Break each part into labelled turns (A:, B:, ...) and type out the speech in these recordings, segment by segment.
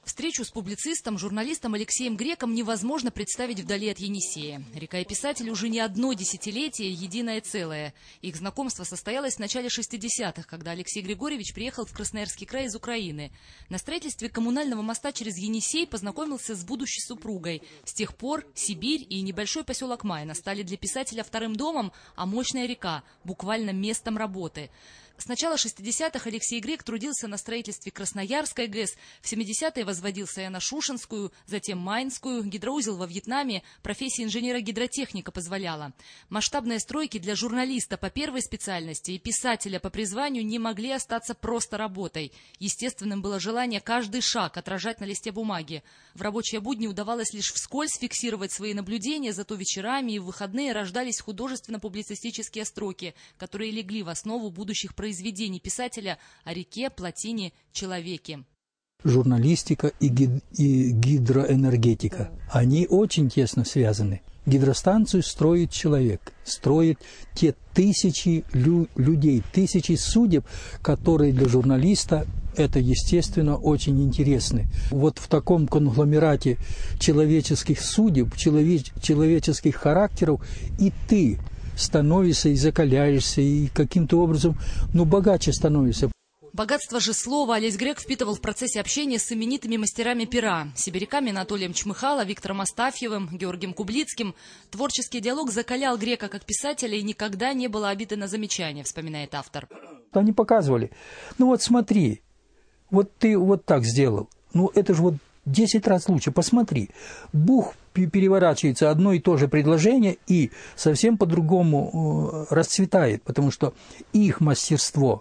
A: Встречу с публицистом, журналистом Алексеем Греком невозможно представить вдали от Енисея. Река и писатель уже не одно десятилетие единое целое. Их знакомство состоялось в начале 60-х, когда Алексей Григорьевич приехал в Красноярский край из Украины. На строительстве коммунального моста через Енисей познакомился с будущей супругой. С тех пор Сибирь и небольшой поселок Майна стали для писателя вторым домом, а мощная река – буквально местом работы. С начала 60-х Алексей Грек трудился на строительстве Красноярской ГЭС, в 70-е возводил Саяно-Шушенскую, затем Майнскую, гидроузел во Вьетнаме, профессия инженера-гидротехника позволяла. Масштабные стройки для журналиста по первой специальности и писателя по призванию не могли остаться просто работой. Естественным было желание каждый шаг отражать на листе бумаги. В рабочие будни удавалось лишь вскользь фиксировать свои наблюдения, зато вечерами и в выходные рождались художественно-публицистические строки, которые легли в основу будущих произведений писателя о реке, плотине, человеке.
B: Журналистика и гидроэнергетика, они очень тесно связаны. Гидростанцию строит человек, строит те тысячи людей, тысячи судеб, которые для журналиста, это, естественно, очень интересны. Вот в таком конгломерате человеческих судеб, человеческих характеров и ты становишься и закаляешься, и каким-то образом, богаче становишься.
A: Богатство же слова Олесь Грек впитывал в процессе общения с именитыми мастерами пера, сибиряками Анатолием Чмыхало, Виктором Астафьевым, Георгием Кублицким. Творческий диалог закалял Грека как писателя, и никогда не было обиды на замечания, вспоминает автор.
B: Они показывали, вот смотри, вот ты вот так сделал, это же вот 10 раз лучше, посмотри. Бух переворачивается одно и то же предложение и совсем по-другому расцветает, потому что их мастерство,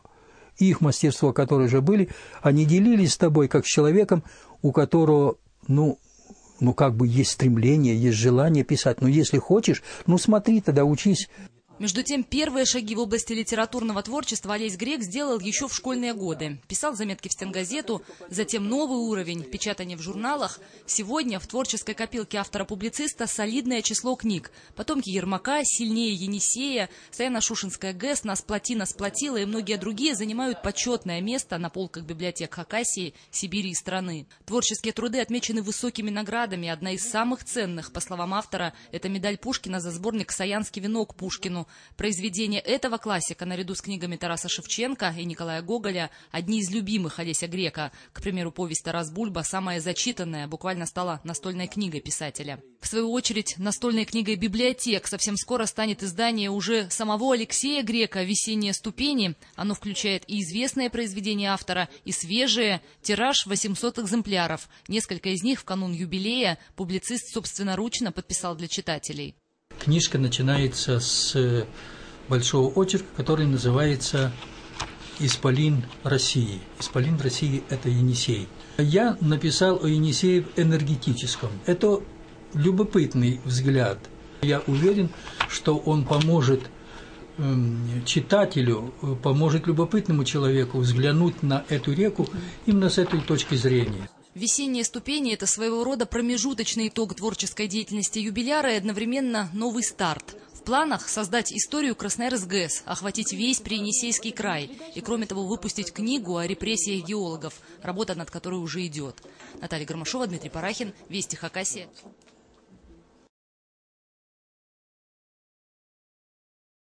B: которые же были, они делились с тобой как с человеком, у которого, есть стремление, есть желание писать. Если хочешь, смотри, тогда учись.
A: Между тем, первые шаги в области литературного творчества Олесь Грек сделал еще в школьные годы. Писал заметки в стенгазету, затем новый уровень – печатание в журналах. Сегодня в творческой копилке автора-публициста солидное число книг. «Потомки Ермака», «Сильнее Енисея», «Саяно-Шушенская ГЭС», «Нас плотина сплотила» и многие другие занимают почетное место на полках библиотек Хакасии, Сибири и страны. Творческие труды отмечены высокими наградами. Одна из самых ценных, по словам автора, это медаль Пушкина за сборник «Саянский венок» Пушкину. Произведения этого классика, наряду с книгами Тараса Шевченко и Николая Гоголя, одни из любимых Олеся Грека. К примеру, повесть «Тарас Бульба», самая зачитанная, буквально стала настольной книгой писателя. В свою очередь, настольной книгой библиотек совсем скоро станет издание уже самого Алексея Грека «Весенние ступени». Оно включает и известные произведения автора, и свежие. Тираж 800 экземпляров. Несколько из них в канун юбилея публицист собственноручно подписал для читателей.
B: Книжка начинается с большого очерка, который называется «Исполин России». «Исполин России» – это Енисей. Я написал о Енисее в энергетическом. Это любопытный взгляд. Я уверен, что он поможет читателю, поможет любопытному человеку взглянуть на эту реку именно с этой точки зрения.
A: «Весенние ступени» – это своего рода промежуточный итог творческой деятельности юбиляра и одновременно новый старт. В планах создать историю Красноярск-ГЭС, охватить весь Приенисейский край и, кроме того, выпустить книгу о репрессиях геологов, работа над которой уже идет. Наталья Гармашова, Дмитрий Парахин, Вести Хакасия.